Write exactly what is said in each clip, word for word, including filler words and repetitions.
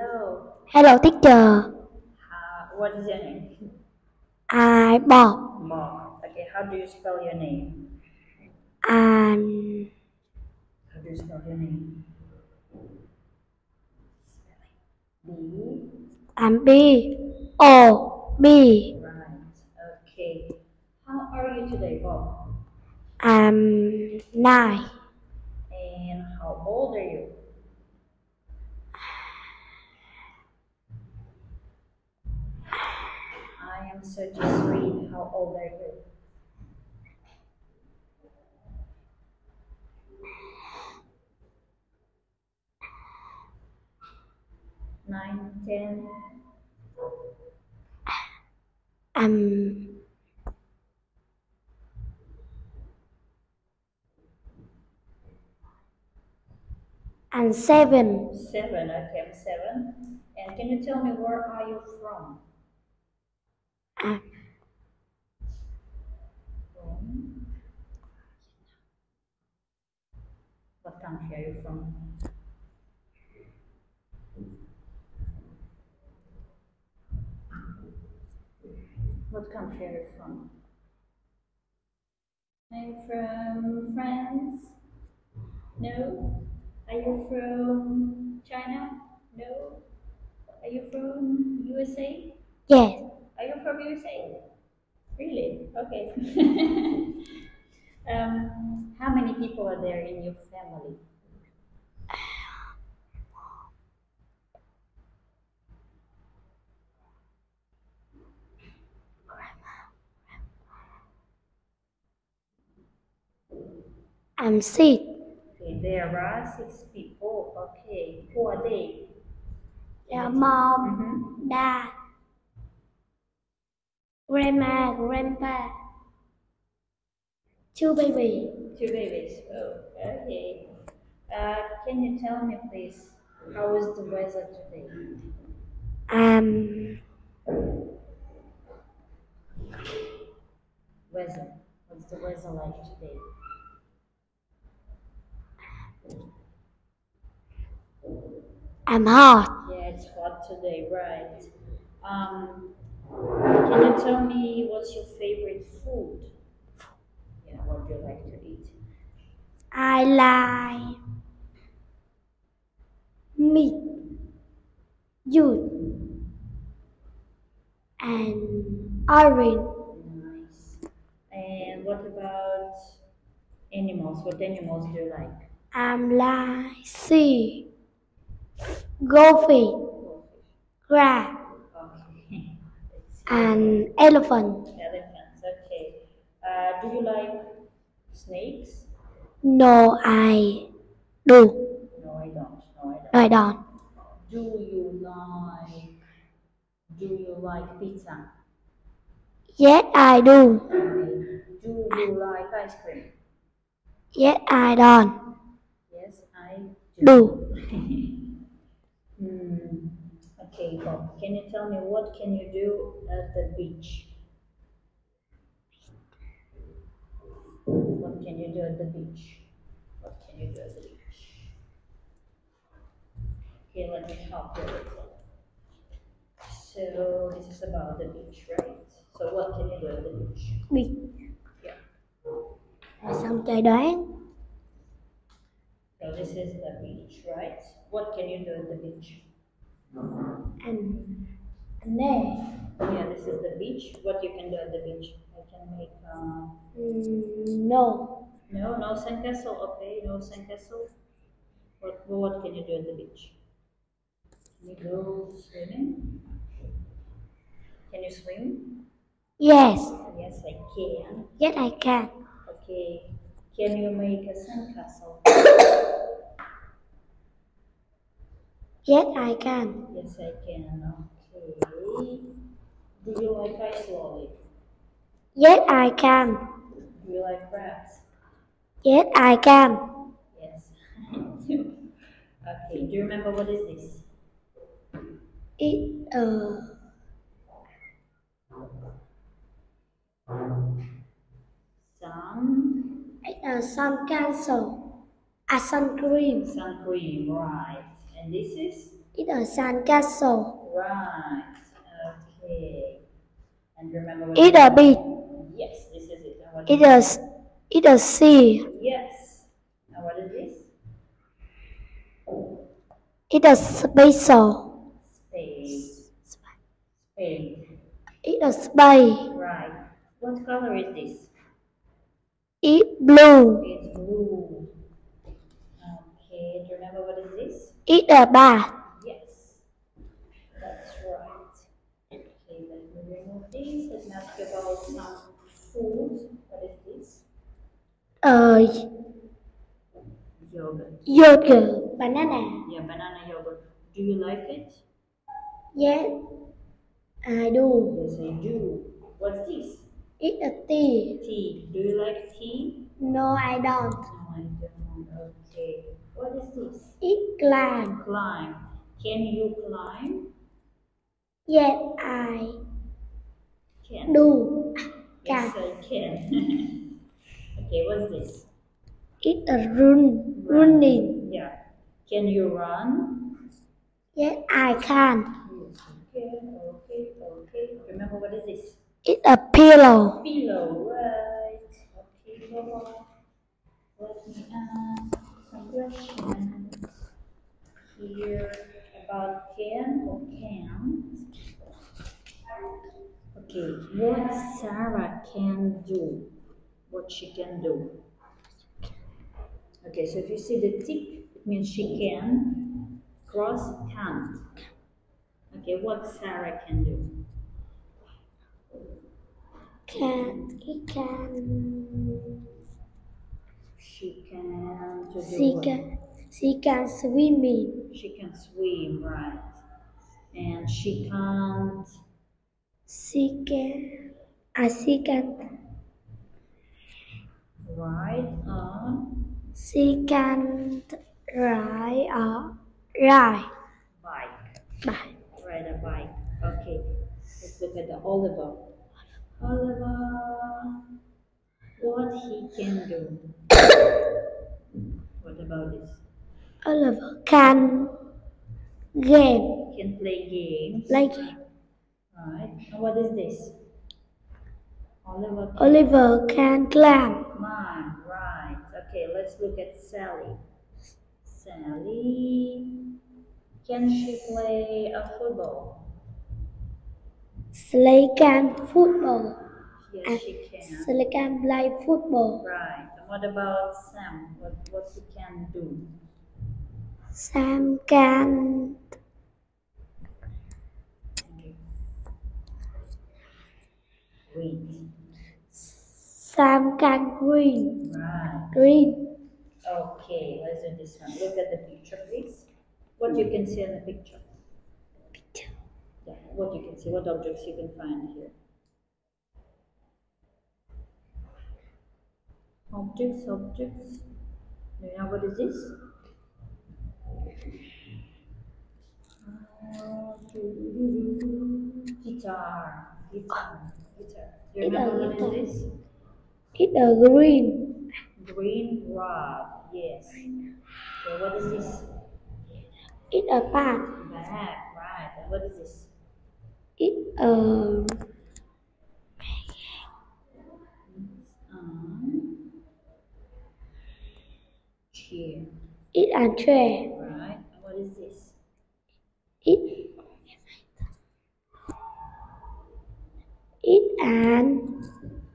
Hello. Hello teacher. Uh, what is your name? I Bob. Bob. Okay, how do you spell your name? And How do you spell your name? B. I'm B. O B. Right. Okay. How are you today, Bob? I'm nine. And how old are you? I am thirty-three. How old are you? Nine, ten. I'm and seven. Seven. Okay, I'm seven. And can you tell me where are you from? Um, From what country are you from? What country are you from? I'm from France. No. Are you from China? No. Are you from U S A? yes. Are you from U S A? Really? Okay. um, how many people are there in your family? I'm six. Okay, there are six people. Okay, who are they? Yeah, mom, Mm-hmm. dad, grandma, grandpa, two baby. Two babies. Oh, okay. Uh, can you tell me, please, how is the weather today? Um, Weather. What's the weather like today? I'm hot. Yeah, it's hot today, right? Um, can you tell me what's your favorite food? Yeah, what do you like to eat? I like meat, juice, and orange. Nice. And what about animals? What animals do you like? I'm like sea, goldfish, Goldfish. crab, Okay. Let's see. and elephant. Elephants. Okay. Uh, do you like snakes? No, I do. No, I don't. No, I No, I don't. don't. Do you like? Do you like pizza? Yes, I do. Okay. Do you like ice cream? Yes, I don't. Yes, I Do. do. Hmm. Okay, Bob, can you tell me what can you do at the beach? What can you do at the beach? What can you do at the beach? Okay, let me help you. So this is about the beach, right? So what can you do at the beach? Bị Yeah. rồi xong chơi đoán. So this is the beach, right? What can you do at the beach? Anh anh nè. Yeah, this is the beach. What you can do at the beach? I can make. Uh, Mm, no. no, no sandcastle. Okay, no sandcastle. What what can you do at the beach? Can you go swimming? Can you swim? Yes. Yes, I can. Yes, I can. Okay. Can you make a sandcastle? Yes, I can. Yes, I can. Okay. Do you like ice lolly? Yes, I can. Do you like crabs? Yes, I can. Yes. Okay. Do you remember what is this? It uh Sun. it uh sun castle. A sun cream. Sun cream, right? And this is It's a sandcastle. Right. Okay. And remember what It's it a is? beach. Yes, this is it. And what It's is a, it? s- it's a sea. Yes. And what is this? It's a spacer. Spade. Spade. It's a spade. Right. What color is this? It's blue. It's blue. Okay. Do you remember what is this? It's a bat. Yes. That's right. Okay, let me remove this. Let's ask you about some food. What is this? Uh, Yogurt. yogurt. Banana. Yeah, banana yogurt. Do you like it? Yes, I do. Yes, I do. What's this? It's a tea. Tea. Do you like tea? No, I don't. No, I don't. Okay. What is this? It's climb. Climb. Can you climb? Yes, I Can. do. Yes, Can. I can. Okay, what's this? It's a run. Running. Yeah. Can you run? Yes, I can. Yes, okay, okay, okay. Remember what is this? It's a pillow. Pillow, right. Okay, go on. Let me ask some questions here about can or can't. Okay, what Sarah can do? What she can do? Okay, so if you see the tick, it means she can. Cross, can't. Okay, what Sarah can do? Can. It can. She can to do She what? can. She can swimming. She can swim, right? And she can't. She can. Uh, she can. Ride on She can ride a ride. bike. Bike. Ride a bike. Okay. Let's look at the Oliver. Oliver, what he can do? What about this? Oliver can game. He can play games. Like Right. And what is this? Oliver can Oliver can climb. climb. Right. Okay. Let's look at Sally. Sally, can she play a football? Slay can football. Yes, she can. Slay can play football. Right. And what about Sam? What what he can do? Sam can Read. Sam can green. Right. Green. Okay, let's do this one. Look at the picture, please. What you can see in the picture? Yeah, what you can see, what objects you can find here. Objects, objects. Do you know what is this? Uh, guitar. Guitar. Guitar. Do you remember what is this? It's a green. Green rod. Yes. Okay, what is this? It's a bag. Bag. Right. And what is this? It's a Um, chair. it's a chair. Right. And what is this? It it's an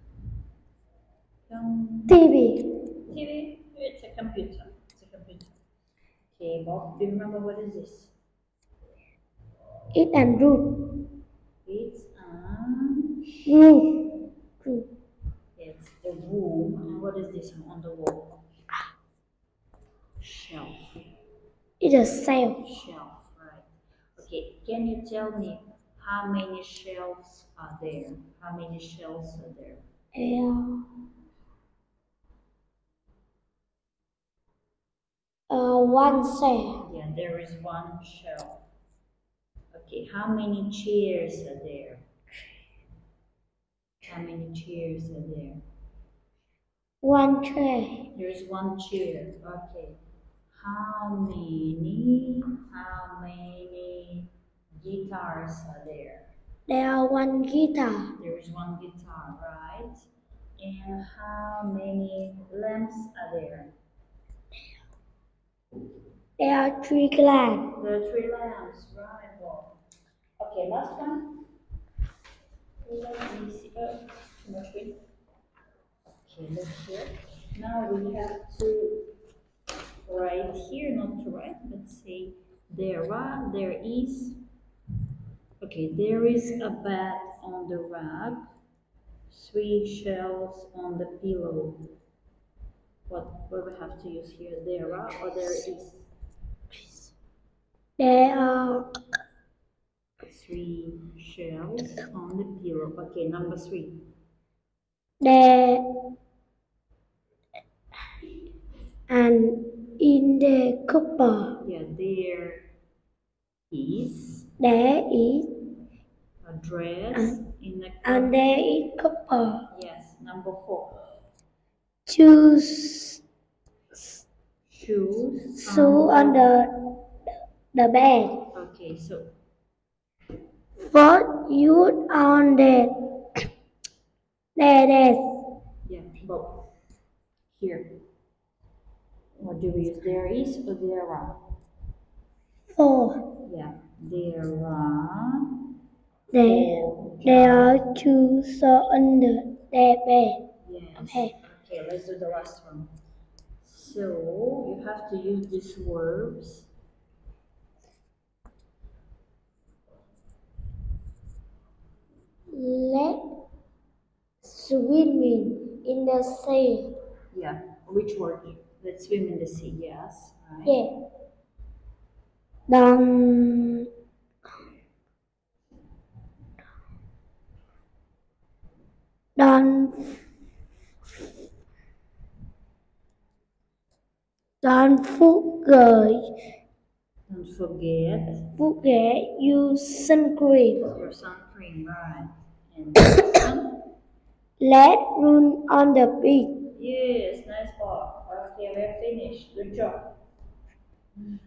Um, T V. T V. It's a computer. It's a computer. Okay, Bob. Do you remember what is this? It's a roof. It's a Roof. Roof. it's the room. And what is this on the wall? Shelf. It's a shelf. Shelf. Right. Okay. Can you tell me how many shelves are there? How many shelves are there? Uh, uh, one shelf. Yeah, there is one shelf. Okay, how many chairs are there? How many chairs are there? One chair. There is one chair. Okay. How many, how many guitars are there? There are one guitar. There is one guitar, right? And how many lamps are there? There are three lamps. There are three lamps, right? Well, okay, last one. Let me see. Oh, too much green. Okay, look here. Now we have to write here, not to write, but say there are, there is. Okay, there is a bed on the rug, three shells on the pillow. What what we have to use here? There are or there is? There are Three shells on the pillow. Okay, number three. there and in the cupboard. Yeah, there is There is a dress in the and cupboard. there is cupboard. Yes, number four. Shoes Shoes. shoe on the the bed. Okay, so Foot you on the there is yeah, both. Here. What do we use? There is or there are? four. Yeah, there are There four. there are two socks under the bed. Yes. Okay. Okay, let's do the last one. So you have to use these verbs. Let swimming in the sea. Yeah. Which word? Let's swim in the sea. Yes. Right. Yeah. Don't don't don't forget Don't forget forget use sun cream. your sun cream, right? And this one? Let run on the beach. Yes, nice ball. Okay, we're finished. Good job.